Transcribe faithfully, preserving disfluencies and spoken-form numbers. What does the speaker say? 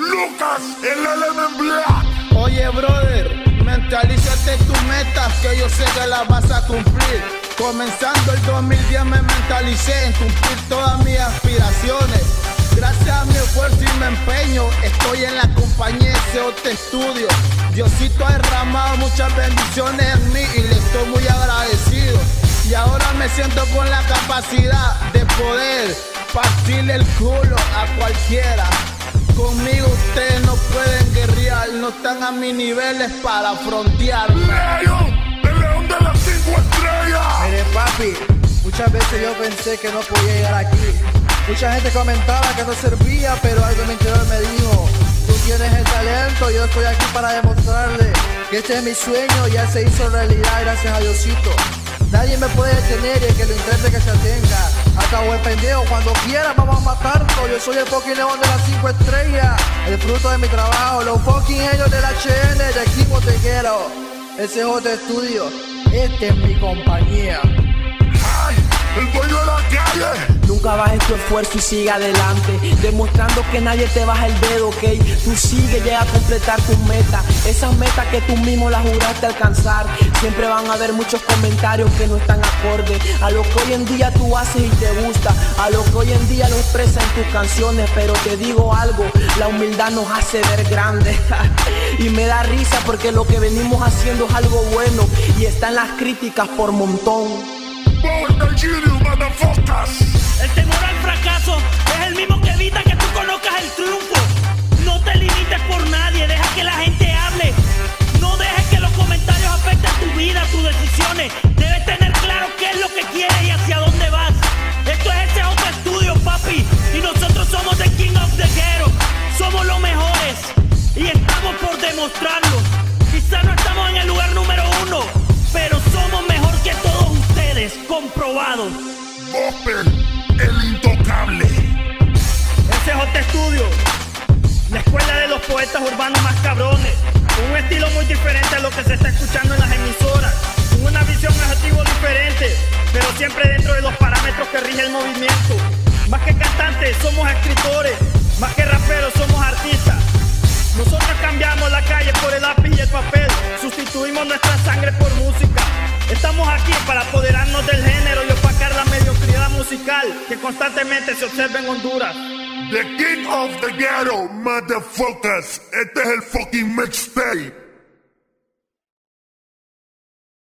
Lucas, el L M Black. Oye, brother, mentalízate tus metas, que yo sé que las vas a cumplir. Comenzando el dos mil diez me mentalicé en cumplir todas mis aspiraciones. Gracias a mi esfuerzo y mi empeño, estoy en la compañía de C J Studio. Diosito ha derramado muchas bendiciones en mí y le estoy muy agradecido. Y ahora me siento con la capacidad de poder partirle el culo a cualquiera. Conmigo ustedes no pueden guerrear, no están a mis niveles para frontearme. León, el león de las cinco estrellas. Mire, papi, muchas veces yo pensé que no podía llegar aquí. Mucha gente comentaba que no servía, pero algo en mi interior me dijo: tú tienes el talento, yo estoy aquí para demostrarle que este es mi sueño, ya se hizo realidad gracias a Diosito. Nadie me puede detener y el que lo intente que se atenga. Acabo el pendejo, cuando quiera vamos a matarlo. Yo soy el fucking león de las cinco estrellas, el fruto de mi trabajo, los fucking ellos del H N, de equipo te quiero. El C J Studio, esta es mi compañía. ¡Ay! ¡El dueño de la calle! Nunca bajes tu esfuerzo y sigue adelante, demostrando que nadie te baja el dedo, ok. Tú sigue, llega a completar tus metas, esas metas que tú mismo las juraste alcanzar. Siempre van a haber muchos comentarios que no están acorde a lo que hoy en día tú haces y te gusta, a lo que hoy en día lo expresas en tus canciones. Pero te digo algo, la humildad nos hace ver grandes. Y me da risa porque lo que venimos haciendo es algo bueno y están las críticas por montón. Power Nigeria, motherfuckers. El temor al fracaso es el mismo que evita que tú conozcas el triunfo. No te limites por nadie, deja que la gente hable. No dejes que los comentarios afecten tu vida, tus decisiones. Debes tener claro qué es lo que quieres y hacia dónde vas. Esto es C J Studio, papi, y nosotros somos the King of the Ghetto. Somos los mejores y estamos por demostrarlo. Quizá no estamos en el lugar número uno, pero somos mejor que todos ustedes, comprobado. Bopper, el intocable. El C J Studio, la escuela de los poetas urbanos más cabrones, con un estilo muy diferente a lo que se está escuchando en las emisoras, con una visión, un objetivo diferente, pero siempre dentro de los parámetros que rige el movimiento. Más que cantantes, somos escritores, más que raperos, somos artistas. Nosotros cambiamos la calle por el lápiz y el papel, sustituimos nuestra sangre por música. Estamos aquí para apoderarnos del género y opacar la mediocridad musical que constantemente se observa en Honduras. The King of the Ghetto, motherfuckers. Este es el fucking mixtape.